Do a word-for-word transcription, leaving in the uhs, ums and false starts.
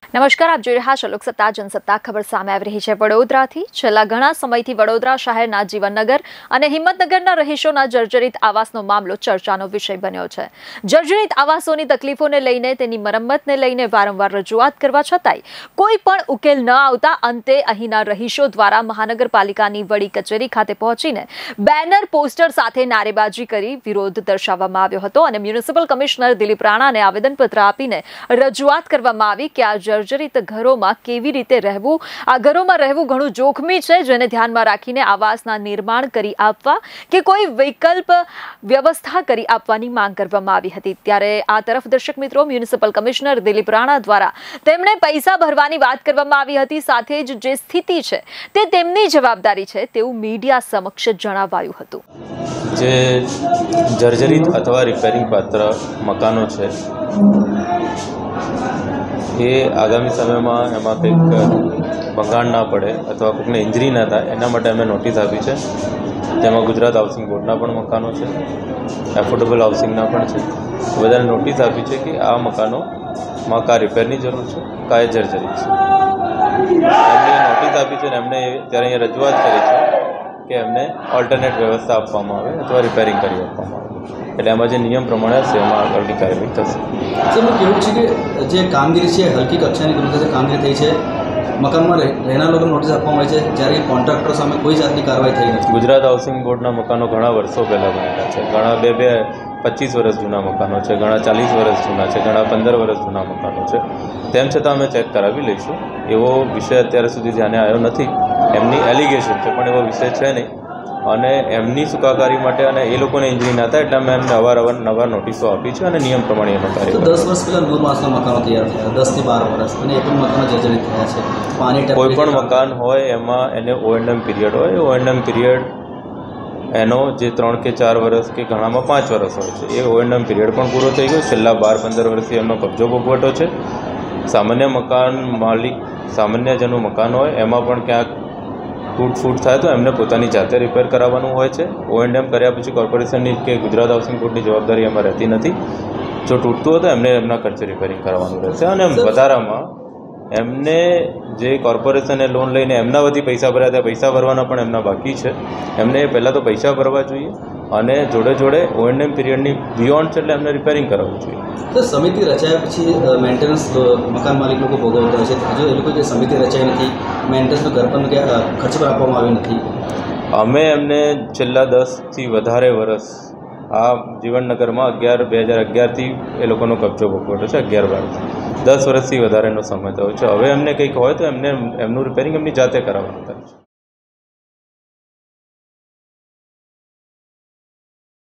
નમસ્કાર, આપ જોઈ રહ્યા છો લોકસત્તા જનસત્તા. ખબર સામે આવી રહી છે વડોદરાથી. છેલ્લા ઘણા સમયથી વડોદરા શહેરના જીવનનગર અને હિંમતનગરના રહીશોના જર્જરિત આવાસનો મામલો ચર્ચાનો વિષય બન્યો છે. જર્જરિત આવાસોની તકલીફોને લઈને, તેની મરમ્મતને લઈને વારંવાર રજૂઆત કરવા છતાંય કોઈ પણ ઉકેલ ન આવતા અંતે અહીંના રહીશો દ્વારા મહાનગરપાલિકાની વડી કચેરી ખાતે પહોંચીને બેનર પોસ્ટર સાથે નારેબાજી કરી વિરોધ દર્શાવવામાં આવ્યો હતો અને મ્યુનિસિપલ કમિશનર દિલીપ રાણાને આવેદનપત્ર આપીને રજૂઆત કરવામાં આવી કે આ જર્જરિત ઘરોમાં કેવી રીતે રહેવું. આ ઘરોમાં રહેવું ઘણું જોખમી છે, જેને ધ્યાનમાં રાખીને આવાસના નિર્માણ કરી આપવા કે કોઈ વિકલ્પ વ્યવસ્થા કરી આપવાની માંગ કરવામાં આવી હતી. ત્યારે આ તરફ દર્શક મિત્રો, મ્યુનિસિપલ કમિશનર દિલીપ રાણા દ્વારા તેમણે પૈસા ભરવાની વાત કરવામાં આવી હતી. સાથે જ જે સ્થિતિ છે તે તેમની જવાબદારી છે તેવું મીડિયા સમક્ષ જણાવાયું હતું. જે જર્જરિત અથવા રિપેરિંગ પાત્ર મકાનો છે એ આગામી સમયમાં એમાં કંઈક ભંગાણ ના પડે અથવા કોઈકને ઇન્જરી ના થાય એના માટે અમે નોટિસ આપી છે. તેમાં ગુજરાત હાઉસિંગ બોર્ડના પણ મકાનો છે, એફોર્ડેબલ હાઉસિંગના પણ છે. બધાને નોટિસ આપી છે કે આ મકાનોમાં કા રિપેરની જરૂર છે, કા એ જર્જરિત છે. એમને નોટિસ આપી છે અને એમને ત્યારે અહીંયા રજૂઆત કરી છે કે એમને ઓલ્ટરનેટ વ્યવસ્થા આપવામાં આવે અથવા રિપેરિંગ કરી આપવામાં આવે. એટલે એમાં જે નિયમ પ્રમાણે હશે એમાં આગળની કાર્યવાહી થશે. એનું કહેવું છે કે જે કામગીરી છે હલકી કક્ષાની ગમે કામગીરી થઈ છે, મકાનમાં રહેનાર લોકોને નોટિસ આપવામાં આવી છે, જ્યારે કોન્ટ્રાક્ટર સામે કોઈ જાતની કાર્યવાહી થઈ નથી. ગુજરાત હાઉસિંગ બોર્ડના મકાનો ઘણા વર્ષો પહેલાં બનેલા છે. ઘણા બે બે પચીસ વર્ષ જૂના મકાનો છે, ઘણા ચાલીસ વર્ષ જૂના છે, ઘણા પંદર વર્ષ જૂના મકાનો છે. તેમ છતાં અમે ચેક કરાવી લઈશું. એવો વિષય અત્યાર સુધી ધ્યાને આવ્યો નથી. એમની એલિગેશન છે પણ એવો વિષય છે નહીં. અને એમની સુખાકારી માટે અને એ લોકોને ઇન્જરી ના થાય એટલે અમે એમને અવારનવાર નવા નોટિસો આપી છે અને નિયમ પ્રમાણે એનો કાર્ય. દસ વર્ષ પહેલાં નૂર માસના મકાનો તૈયાર થયા, દસથી બાર વર્ષ, અને એ પણ મકાનો જર્જરિત થયા છે. પાણી કોઈ પણ મકાન હોય એમાં એને ઓ એન્ડ એમ પીરિયડ હોય. એ ઓ એન્ડ એમ પીરિયડ એનો જે ત્રણ કે ચાર વર્ષ કે ઘણામાં પાંચ વર્ષ હોય છે, એ ઓ એન્ડ એમ પીરિયડ પણ પૂરો થઈ ગયો. છેલ્લા બાર પંદર વર્ષથી એમનો કબજો ભોગવટો છે. સામાન્ય મકાન માલિક, સામાન્ય જેનું મકાન હોય એમાં પણ ક્યાંક તૂટફૂટ થાય તો એમને પોતાની જાતે રિપેર કરાવવાનું હોય છે. ઓ એન્ડ એમ કર્યા પછી કોર્પોરેશનની કે ગુજરાત હાઉસિંગ બોર્ડની જવાબદારી એમાં રહેતી નથી. જો તૂટતું હોય તો એમને એમના ખર્ચે રિપેરિંગ કરવાનું રહેશે. અને વધારામાં એમને જે કોર્પોરેશને લોન લઈને એમના વધી પૈસા ભર્યા હતા, પૈસા ભરવાના પણ એમના બાકી છે. એમને પહેલાં તો પૈસા ભરવા જોઈએ અને જોડે જોડે ઓ એન્ડ એમ પીરિયડની બિયોન્ડ છે એટલે એમને રિપેરિંગ કરાવવું જોઈએ. તો સમિતિ રચાયા પછી મેન્ટેનન્સ મકાન માલિક લોકો ભોગવતા હોય છે. હજુ એ લોકો જે સમિતિ રચાઈ નથી, મેન્ટેનન્સનું ઘર પણ ખર્ચ પર આપવામાં આવ્યો નથી. અમે એમને છેલ્લા દસથી વધારે વર્ષ આ જીવનનગરમાં અગિયાર બે હજાર અગિયારથી એ લોકોનો કબજો ભોગવટો છે. અગિયાર બારથી દસ વર્ષથી વધારેનો સમય થયો છે. હવે એમને કંઈક હોય તો એમને એમનું રિપેરિંગ એમની જાતે કરાવવાનું થાય છે.